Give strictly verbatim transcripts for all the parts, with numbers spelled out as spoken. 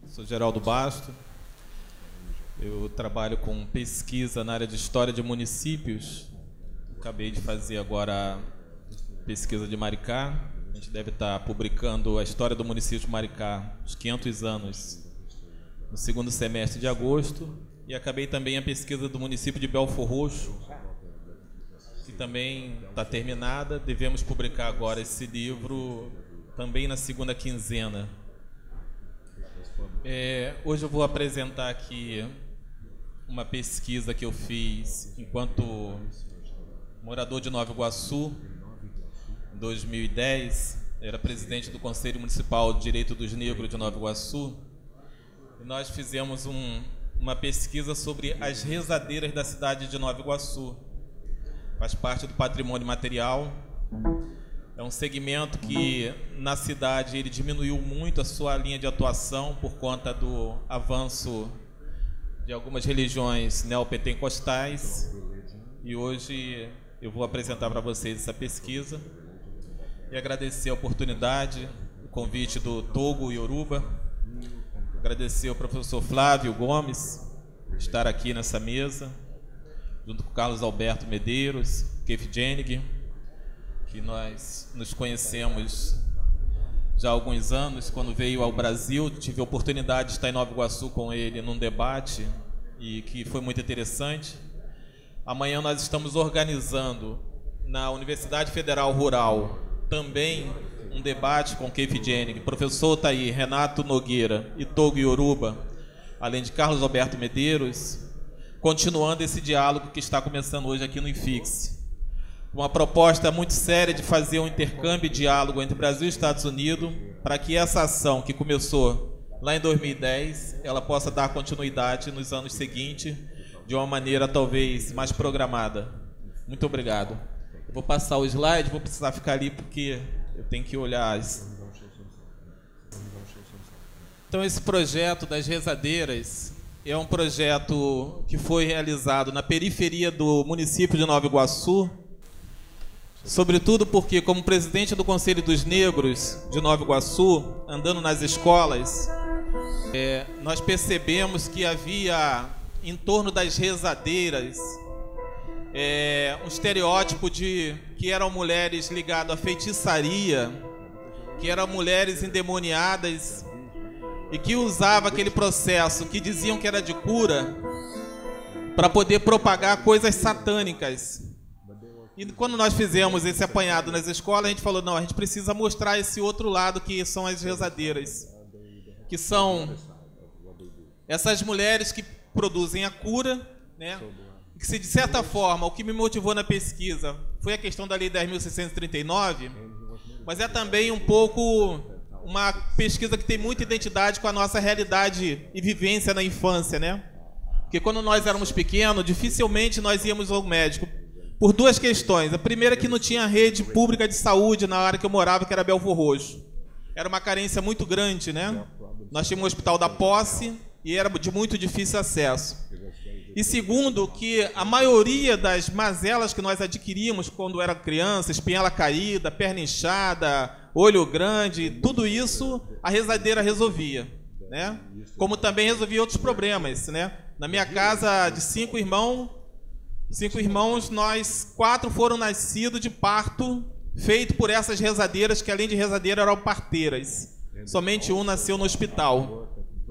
Sou Geraldo Basto. Eu trabalho com pesquisa na área de história de municípios. Acabei de fazer agora a pesquisa de Maricá. A gente deve estar publicando a história do município de Maricá, os quinhentos anos, no segundo semestre de agosto. E acabei também a pesquisa do município de Belfor Roxo, que também está terminada. Devemos publicar agora esse livro também na segunda quinzena. É, hoje eu vou apresentar aqui uma pesquisa que eu fiz enquanto morador de Nova Iguaçu, em dois mil e dez. Era presidente do Conselho Municipal de Direito dos Negros de Nova Iguaçu. E nós fizemos um, uma pesquisa sobre as rezadeiras da cidade de Nova Iguaçu. Faz parte do patrimônio material. É um segmento que, na cidade, ele diminuiu muito a sua linha de atuação por conta do avanço de algumas religiões neopentecostais. E hoje eu vou apresentar para vocês essa pesquisa e agradecer a oportunidade, o convite do Togo Yoruba, agradecer ao professor Flávio Gomes por estar aqui nessa mesa, junto com Carlos Alberto Medeiros, Keith Jenig, que nós nos conhecemos já há alguns anos. Quando veio ao Brasil, tive a oportunidade de estar em Nova Iguaçu com ele num debate, e que foi muito interessante. Amanhã nós estamos organizando na Universidade Federal Rural também um debate com Keith Jenig, professor está aí, Renato Nogueira e Togo Yoruba, além de Carlos Alberto Medeiros, continuando esse diálogo que está começando hoje aqui no IFIX. Uma proposta muito séria de fazer um intercâmbio e diálogo entre Brasil e Estados Unidos, para que essa ação que começou lá em dois mil e dez, ela possa dar continuidade nos anos seguintes, de uma maneira talvez mais programada. Muito obrigado. Eu vou passar o slide, vou precisar ficar ali porque eu tenho que olhar as... Então, esse projeto das rezadeiras é um projeto que foi realizado na periferia do município de Nova Iguaçu, sobretudo porque, como presidente do Conselho dos Negros de Nova Iguaçu, andando nas escolas, é, nós percebemos que havia, em torno das rezadeiras, é, um estereótipo de que eram mulheres ligadas à feitiçaria, que eram mulheres endemoniadas e que usavam aquele processo que diziam que era de cura para poder propagar coisas satânicas. E quando nós fizemos esse apanhado nas escolas, a gente falou, não, a gente precisa mostrar esse outro lado que são as rezadeiras, que são essas mulheres que produzem a cura, né? Que, se de certa forma, o que me motivou na pesquisa foi a questão da Lei dez mil seiscentos e trinta e nove, mas é também um pouco uma pesquisa que tem muita identidade com a nossa realidade e vivência na infância, né? Porque quando nós éramos pequenos, dificilmente nós íamos ao médico, por duas questões. A primeira é que não tinha rede pública de saúde na área que eu morava, que era Belfor Roxo. Era uma carência muito grande, né? Nós tínhamos o Hospital da Posse e era de muito difícil acesso. E segundo, que a maioria das mazelas que nós adquirimos quando era criança, espinhela caída, perna inchada, olho grande, tudo isso a rezadeira resolvia, né? Como também resolvia outros problemas, né? Na minha casa de cinco irmãos, Cinco irmãos, nós quatro foram nascidos de parto feito por essas rezadeiras, que além de rezadeira eram parteiras. Somente um nasceu no hospital.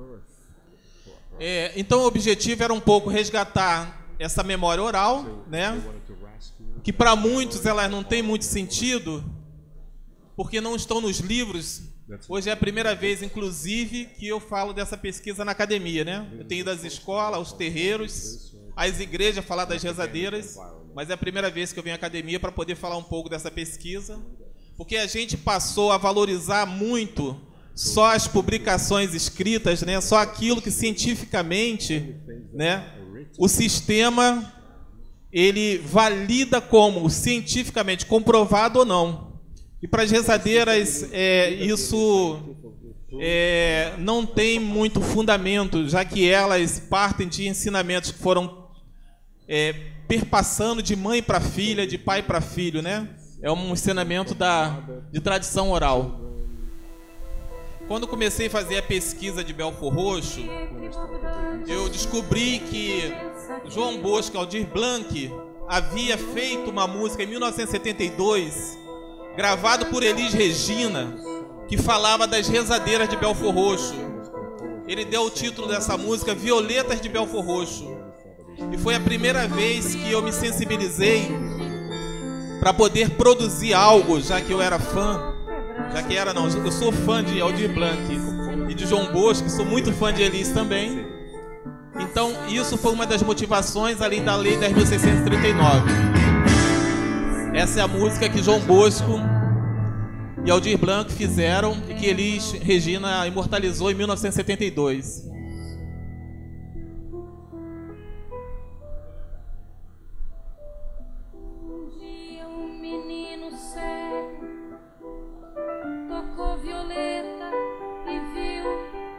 É, então o objetivo era um pouco resgatar essa memória oral, né? Que para muitos ela não tem muito sentido, porque não estão nos livros. Hoje é a primeira vez, inclusive, que eu falo dessa pesquisa na academia, né? Eu tenho ido às escolas, aos terreiros, às igrejas falar das rezadeiras, mas é a primeira vez que eu venho à academia para poder falar um pouco dessa pesquisa, porque a gente passou a valorizar muito só as publicações escritas, né? Só aquilo que cientificamente, né, o sistema ele valida como cientificamente comprovado ou não. E para as rezadeiras é, isso é, não tem muito fundamento, já que elas partem de ensinamentos que foram É, perpassando de mãe para filha, de pai para filho, né? É um ensinamento da, de tradição oral. quando comecei a fazer a pesquisa de Belfor Roxo, eu descobri que João Bosco e Aldir Blanc havia feito uma música em mil novecentos e setenta e dois, gravado por Elis Regina, que falava das rezadeiras de Belfor Roxo. Ele deu o título dessa música Violetas de Belfor Roxo. E foi a primeira vez que eu me sensibilizei para poder produzir algo, já que eu era fã, já que era não, eu sou fã de Aldir Blanc e de João Bosco, sou muito fã de Elis também. Então isso foi uma das motivações, além da Lei dez mil seiscentos e trinta e nove. Essa é a música que João Bosco e Aldir Blanc fizeram e que Elis Regina imortalizou em mil novecentos e setenta e dois. Um dia um menino cego tocou violeta e viu,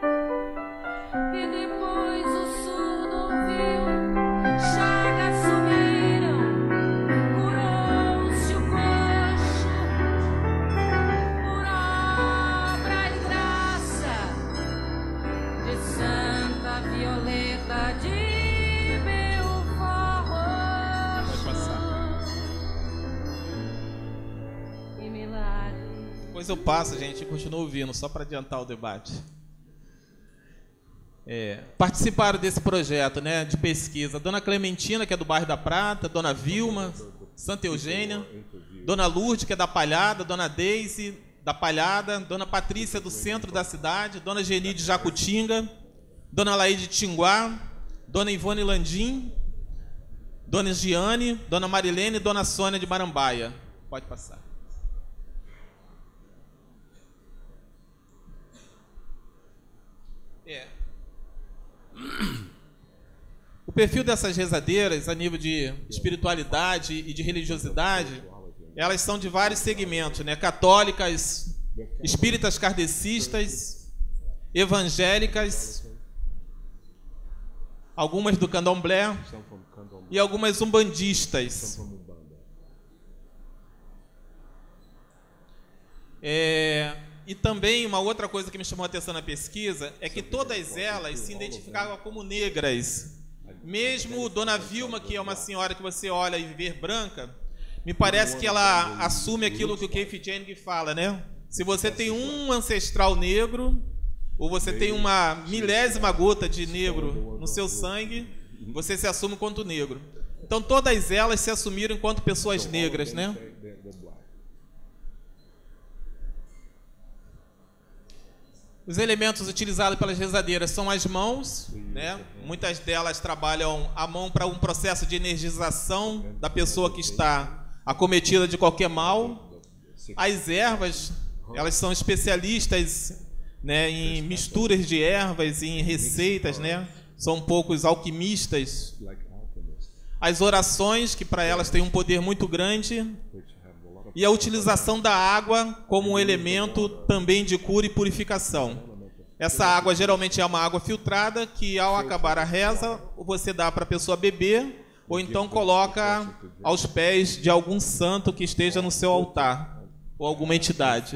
e depois o surdo ouviu, chagas sumiram, curou-se o coxo, por obra e graça de Santa Violeta de Belfor Roxo. Que milagre. Depois eu passo, gente, e continuo ouvindo, só para adiantar o debate. É, participaram desse projeto, né, de pesquisa Dona Clementina, que é do bairro da Prata, Dona Vilma, Santa Eugênia, Dona Lourdes, que é da Palhada, Dona Deise, da Palhada, Dona Patrícia, do centro da cidade, Dona Geni de Jacutinga, Dona Laide de Tinguá, Dona Ivone Landim, Dona Giane, Dona Marilene e Dona Sônia de Marambaia. Pode passar. É. O perfil dessas rezadeiras, a nível de espiritualidade e de religiosidade, elas são de vários segmentos, né? Católicas, espíritas kardecistas, evangélicas, algumas do candomblé e algumas umbandistas. É... E também uma outra coisa que me chamou a atenção na pesquisa é que todas elas se identificavam como negras. Mesmo Dona Vilma, que é uma senhora que você olha e vê branca, me parece que ela assume aquilo que o Keith Jennings fala, né? Se você tem um ancestral negro, ou você tem uma milésima gota de negro no seu sangue, você se assume enquanto negro. Então todas elas se assumiram enquanto pessoas negras, né? Os elementos utilizados pelas rezadeiras são as mãos, né? Muitas delas trabalham a mão para um processo de energização da pessoa que está acometida de qualquer mal. As ervas, elas são especialistas, né, em misturas de ervas, em receitas, né? São poucos alquimistas. As orações, que para elas têm um poder muito grande. E a utilização da água como um elemento também de cura e purificação. Essa água geralmente é uma água filtrada que, ao acabar a reza, você dá para a pessoa beber ou então coloca aos pés de algum santo que esteja no seu altar ou alguma entidade.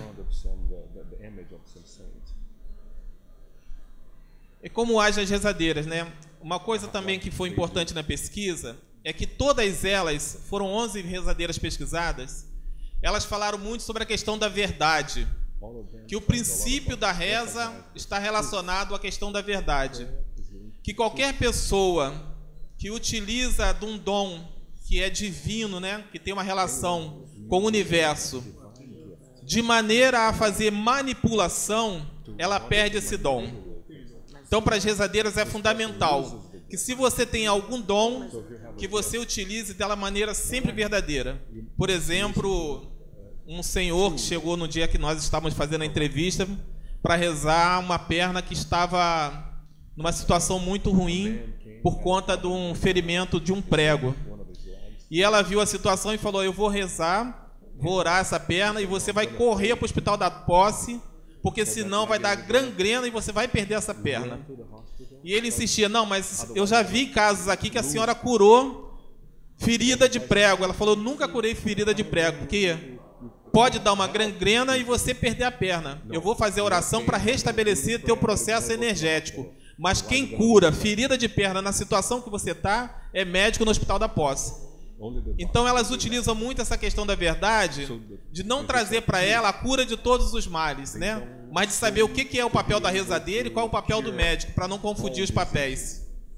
E como agem as rezadeiras, né? Uma coisa também que foi importante na pesquisa é que todas elas, foram onze rezadeiras pesquisadas, elas falaram muito sobre a questão da verdade, que o princípio da reza está relacionado à questão da verdade, que qualquer pessoa que utiliza de um dom que é divino, né, que tem uma relação com o universo, de maneira a fazer manipulação, ela perde esse dom. Então, para as rezadeiras é fundamental que, se você tem algum dom, que você utilize dela maneira sempre verdadeira. Por exemplo, um senhor que chegou no dia que nós estávamos fazendo a entrevista para rezar uma perna que estava numa situação muito ruim por conta de um ferimento de um prego. E ela viu a situação e falou: eu vou rezar, vou orar essa perna e você vai correr para o hospital da posse, porque senão vai dar gangrena e você vai perder essa perna. E ele insistia: não, mas eu já vi casos aqui que a senhora curou ferida de prego. Ela falou: nunca curei ferida de prego, porque pode dar uma gangrena e você perder a perna. Eu vou fazer a oração para restabelecer teu processo energético. Mas quem cura ferida de perna na situação que você está é médico no Hospital da Posse. Então elas utilizam muito essa questão da verdade, de não trazer para ela a cura de todos os males, né? Mas de saber o que é o papel da rezadeira e qual é o papel do médico, para não confundir os papéis.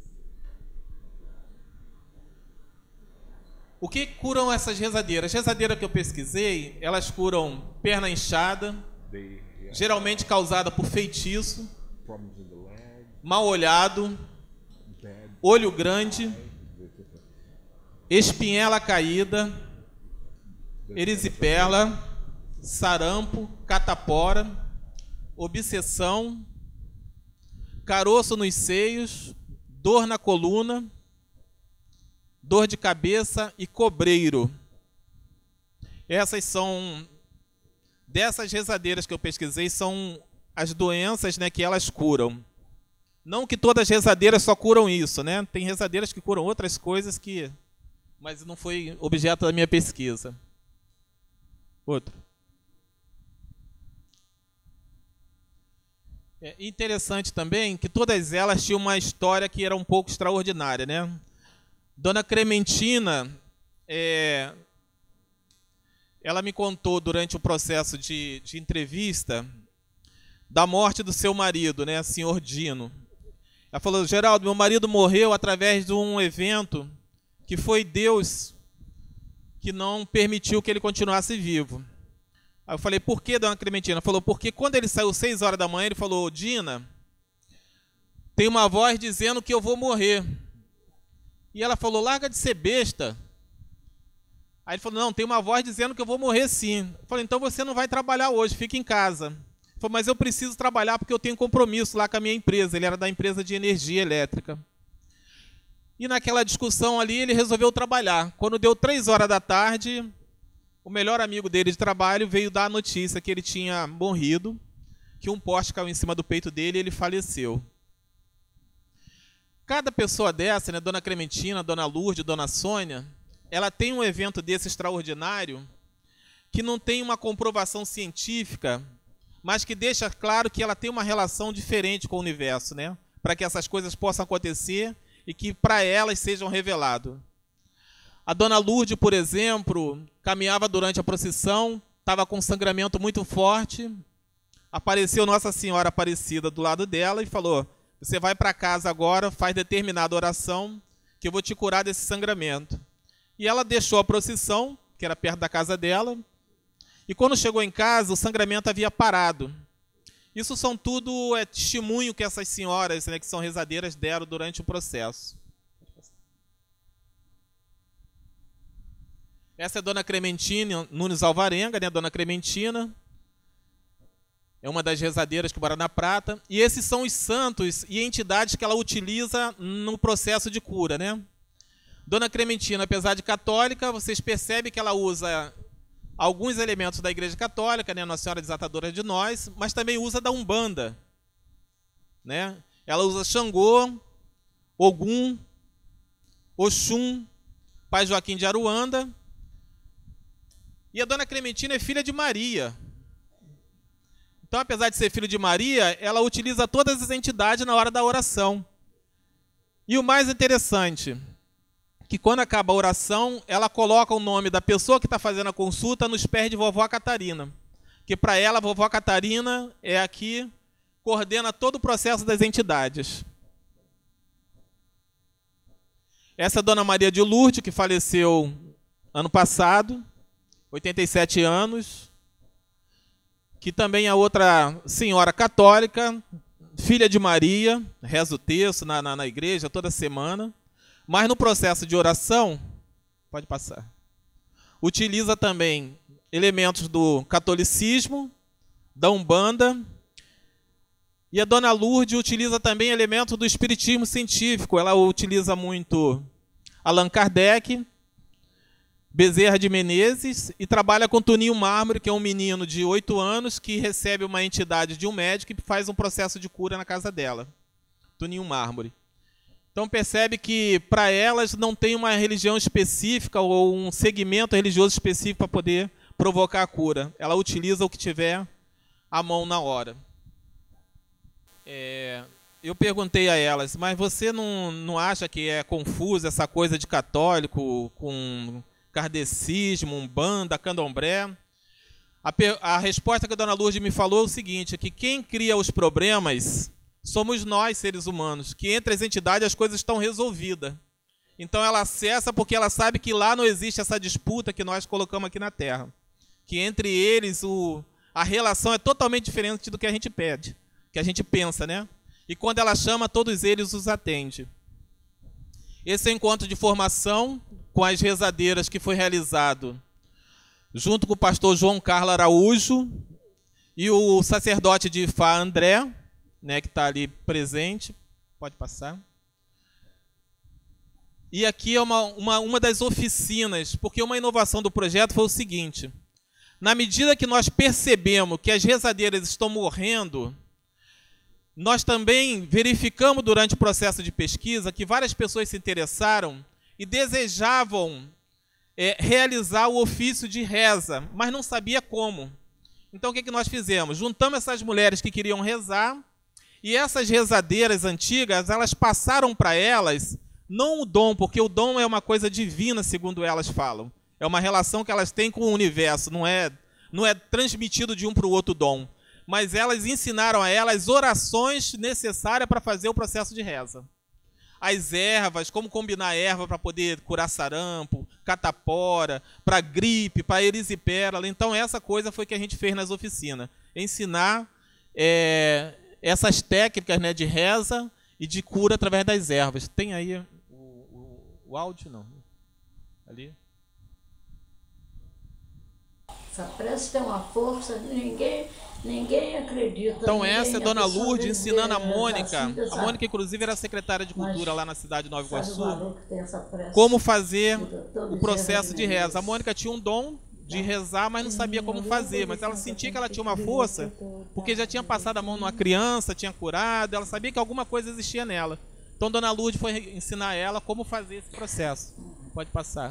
O que curam essas rezadeiras? As rezadeiras que eu pesquisei, elas curam perna inchada, geralmente causada por feitiço, mal olhado, olho grande, espinhela caída, erisipela, sarampo, catapora, obsessão, caroço nos seios, dor na coluna, dor de cabeça e cobreiro. Essas são, dessas rezadeiras que eu pesquisei, são as doenças, né, que elas curam. Não que todas as rezadeiras só curam isso, né? Tem rezadeiras que curam outras coisas que... mas não foi objeto da minha pesquisa. Outro. É interessante também que todas elas tinham uma história que era um pouco extraordinária, né? Dona Clementina, é, ela me contou durante o processo de, de entrevista da morte do seu marido, né, senhor Dino. Ela falou: Geraldo, meu marido morreu através de um evento que foi Deus que não permitiu que ele continuasse vivo. Aí eu falei: por que, dona Clementina? Ela falou: porque quando ele saiu seis horas da manhã, ele falou: Dina, tem uma voz dizendo que eu vou morrer. E ela falou: larga de ser besta. Aí ele falou: não, tem uma voz dizendo que eu vou morrer sim. Eu falei: então você não vai trabalhar hoje, fica em casa. Ele falou: mas eu preciso trabalhar porque eu tenho compromisso lá com a minha empresa. Ele era da empresa de energia elétrica. E naquela discussão ali, ele resolveu trabalhar. Quando deu três horas da tarde, o melhor amigo dele de trabalho veio dar a notícia que ele tinha morrido, que um poste caiu em cima do peito dele e ele faleceu. Cada pessoa dessa, né, Dona Clementina, Dona Lourdes, Dona Sônia, ela tem um evento desse extraordinário que não tem uma comprovação científica, mas que deixa claro que ela tem uma relação diferente com o universo, né? Para que essas coisas possam acontecer e que para elas sejam revelados. A Dona Lourdes, por exemplo, caminhava durante a procissão, estava com um sangramento muito forte, apareceu Nossa Senhora Aparecida do lado dela e falou: você vai para casa agora, faz determinada oração, que eu vou te curar desse sangramento. E ela deixou a procissão, que era perto da casa dela, e quando chegou em casa, o sangramento havia parado. Isso são tudo é, testemunho que essas senhoras, né, que são rezadeiras, deram durante o processo. Essa é a Dona Clementina Nunes Alvarenga, né, Dona Clementina. É uma das rezadeiras que mora na Prata. E esses são os santos e entidades que ela utiliza no processo de cura, né? Dona Clementina, apesar de católica, vocês percebem que ela usa alguns elementos da Igreja Católica, né? Nossa Senhora Desatadora de Nós, mas também usa da Umbanda, né? Ela usa Xangô, Ogum, Oxum, Pai Joaquim de Aruanda. E a Dona Clementina é filha de Maria. Então, apesar de ser filho de Maria, ela utiliza todas as entidades na hora da oração. E o mais interessante, que quando acaba a oração, ela coloca o nome da pessoa que está fazendo a consulta nos pés de vovó Catarina. Que para ela, a vovó Catarina é a que coordena todo o processo das entidades. Essa é a Dona Maria de Lourdes, que faleceu ano passado, oitenta e sete anos. Que também é outra senhora católica, filha de Maria, reza o texto na, na, na igreja toda semana, mas no processo de oração, pode passar, utiliza também elementos do catolicismo, da Umbanda, e a Dona Lourdes utiliza também elementos do espiritismo científico. Ela utiliza muito Allan Kardec, Bezerra de Menezes, e trabalha com Toninho Mármore, que é um menino de oito anos que recebe uma entidade de um médico e faz um processo de cura na casa dela. Toninho Mármore. Então percebe que para elas não tem uma religião específica ou um segmento religioso específico para poder provocar a cura. Ela utiliza o que tiver à mão na hora. É, eu perguntei a elas, mas você não, não acha que é confuso essa coisa de católico com kardecismo, umbanda, candomblé? A, a resposta que a dona Lourdes me falou é o seguinte, que quem cria os problemas somos nós, seres humanos, que entre as entidades as coisas estão resolvidas. Então ela acessa porque ela sabe que lá não existe essa disputa que nós colocamos aqui na Terra. Que entre eles o, a relação é totalmente diferente do que a gente pede, que a gente pensa, né? E quando ela chama, todos eles os atende. Esse é o encontro de formação com as rezadeiras que foi realizado junto com o pastor João Carlos Araújo e o sacerdote de Ifá, André, né, que está ali presente. Pode passar. E aqui é uma, uma, uma das oficinas, porque uma inovação do projeto foi o seguinte. Na medida que nós percebemos que as rezadeiras estão morrendo, nós também verificamos durante o processo de pesquisa que várias pessoas se interessaram e desejavam é, realizar o ofício de reza, mas não sabia como. Então o que, que nós fizemos? Juntamos essas mulheres que queriam rezar e essas rezadeiras antigas, elas passaram para elas, não o dom, porque o dom é uma coisa divina, segundo elas falam. É uma relação que elas têm com o universo, não é, não é transmitido de um para o outro dom. Mas elas ensinaram a elas as orações necessárias para fazer o processo de reza. As ervas, como combinar erva para poder curar sarampo, catapora, para gripe, para erisipérola. Então essa coisa foi que a gente fez nas oficinas. Ensinar é, essas técnicas, né, de reza e de cura através das ervas. Tem aí o, o, o áudio? Não. Ali. Essa prece tem uma força, ninguém, ninguém acredita. Então ninguém, essa é a Dona Lourdes ensinando a assim, Mônica. assim, A Mônica, inclusive, era secretária de Cultura mas, lá na cidade de Nova Iguaçu. prece, Como fazer o processo de reza. A Mônica tinha um dom de rezar, mas não sabia como fazer. Mas ela sentia que ela tinha uma força, porque já tinha passado a mão numa criança, tinha curado, ela sabia que alguma coisa existia nela. Então Dona Lourdes foi ensinar ela como fazer esse processo. Pode passar.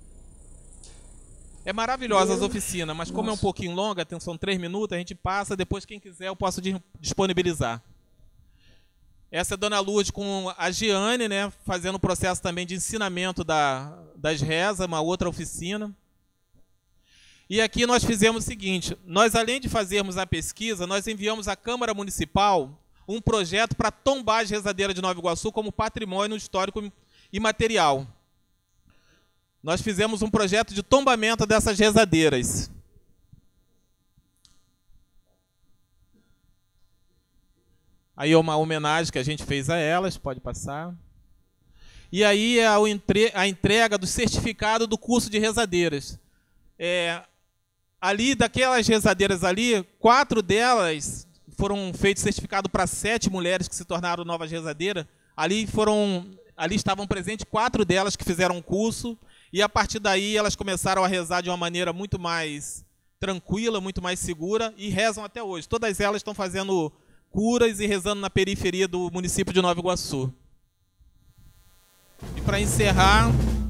É maravilhosa as oficinas, mas como é um pouquinho longa, são três minutos, a gente passa, depois quem quiser eu posso disponibilizar. Essa é a Dona Lourdes com a Giane, né, fazendo o processo também de ensinamento da, das rezas, uma outra oficina. E aqui nós fizemos o seguinte, nós além de fazermos a pesquisa, nós enviamos à Câmara Municipal um projeto para tombar as rezadeiras de Nova Iguaçu como patrimônio histórico imaterial. Nós fizemos um projeto de tombamento dessas rezadeiras. Aí é uma homenagem que a gente fez a elas, pode passar. E aí é a entrega do certificado do curso de rezadeiras. É, ali, daquelas rezadeiras ali, quatro delas foram feitos certificado para sete mulheres que se tornaram novas rezadeiras. Ali, foram, ali estavam presentes quatro delas que fizeram um curso. E a partir daí elas começaram a rezar de uma maneira muito mais tranquila, muito mais segura e rezam até hoje. Todas elas estão fazendo curas e rezando na periferia do município de Nova Iguaçu. E para encerrar,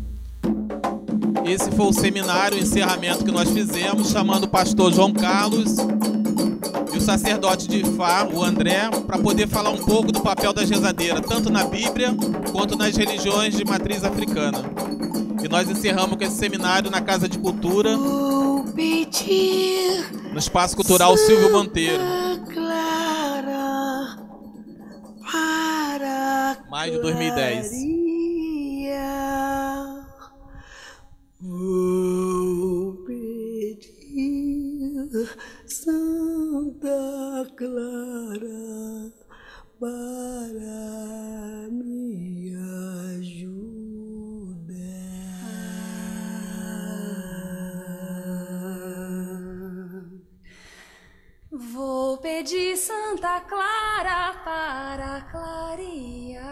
esse foi o seminário, o encerramento que nós fizemos, chamando o pastor João Carlos e o sacerdote de Ifá, o André, para poder falar um pouco do papel das rezadeiras, tanto na Bíblia quanto nas religiões de matriz africana. E nós encerramos com esse seminário na Casa de Cultura, no Espaço Cultural Silvio Monteiro. Maio de dois mil e dez. Vou pedir Santa Clara para me ajudar. Vou pedir Santa Clara para clarear.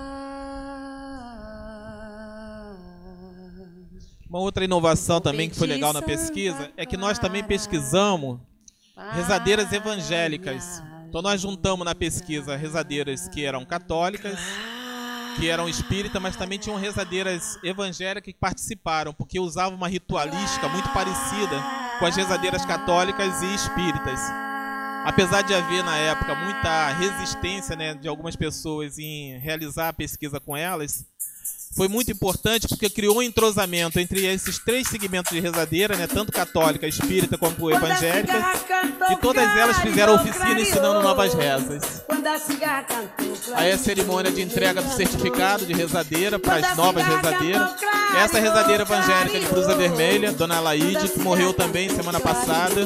Uma outra inovação também que foi legal na pesquisa é que nós também pesquisamos rezadeiras evangélicas. Então nós juntamos na pesquisa rezadeiras que eram católicas, que eram espíritas, mas também tinham rezadeiras evangélicas que participaram, porque usavam uma ritualística muito parecida com as rezadeiras católicas e espíritas. Apesar de haver, na época, muita resistência, né, de algumas pessoas em realizar a pesquisa com elas, foi muito importante porque criou um entrosamento entre esses três segmentos de rezadeira, né, tanto católica, espírita como evangélica, e todas elas fizeram oficina ensinando novas rezas. Aí a cerimônia de entrega do certificado de rezadeira para as novas rezadeiras. Essa rezadeira evangélica de Brusa Vermelha, Dona Laide, que morreu também semana passada.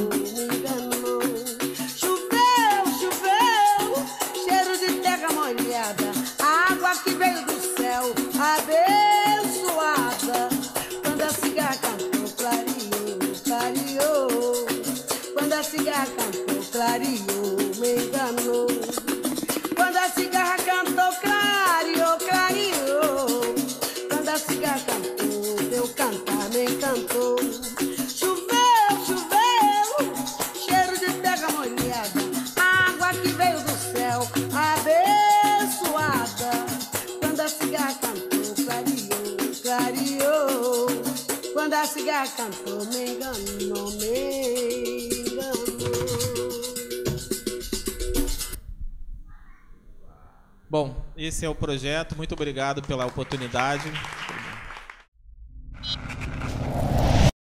Choveu, choveu, cheiro de terra molhada, a água que veio do céu, abençoada. Quando a cigarra cantou, clareou, clareou. Quando a cigarra cantou, clareou, me enganou. Quando a cigarra cantou, clareou, clareou. Quando a cigarra cantou, meu cantar me encantou. Choveu, choveu, cheiro de terra molhada, água que veio do céu, abençoada. Quando a cigarra cantou, clareou, clareou. Quando a cigarra cantou, me enganou, me enganou. Bom, esse é o projeto. Muito obrigado pela oportunidade.